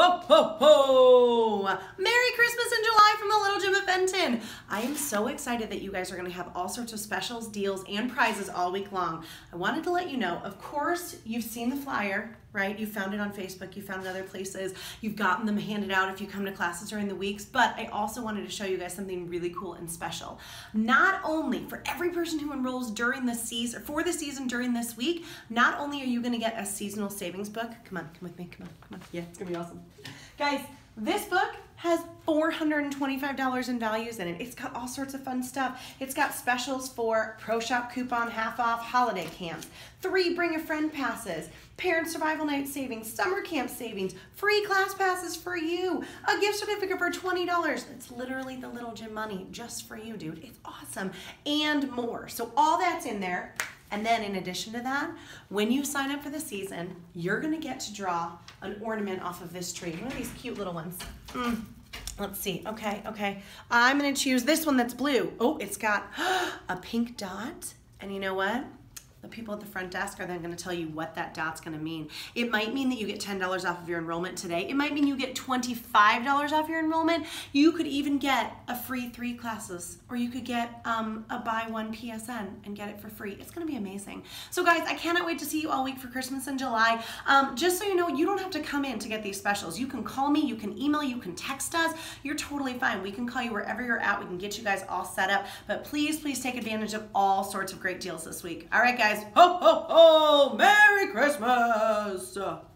ho, ho, ho! Merry Christmas in July from the Little Gym of Fenton. I am so excited that you guys are going to have all sorts of specials, deals, and prizes all week long. I wanted to let you know, of course, you've seen the flyer, right? You found it on Facebook, you found it other places, you've gotten them handed out if you come to classes during the weeks, but I also wanted to show you guys something really cool and special. Not only for every person who enrolls during the season, for the season during this week, not only are you going to get a seasonal savings book, come on, come with me, come on, yeah, it's going to be awesome. Guys, this book has $425 in values in it. It's got all sorts of fun stuff. It's got specials for Pro Shop coupon, half off, holiday camps, 3 bring a friend passes, parent survival night savings, summer camp savings, free class passes for you, a gift certificate for $20. It's literally the Little Gym money just for you, dude. It's awesome, and more. So all that's in there. And then in addition to that, when you sign up for the season, you're gonna get to draw an ornament off of this tree. One of these cute little ones. Let's see, okay. I'm gonna choose this one that's blue. Oh, it's got a pink dot. And you know what? The people at the front desk are then going to tell you what that dot's going to mean. It might mean that you get $10 off of your enrollment today. It might mean you get $25 off your enrollment. You could even get a free 3 classes, or you could get a buy one PSN and get it for free. It's going to be amazing. So guys, I cannot wait to see you all week for Christmas in July. Just so you know, you don't have to come in to get these specials. You can call me, you can email, you can text us. You're totally fine. We can call you wherever you're at. We can get you guys all set up. But please take advantage of all sorts of great deals this week. All right, guys. Ho, ho, ho! Merry Christmas!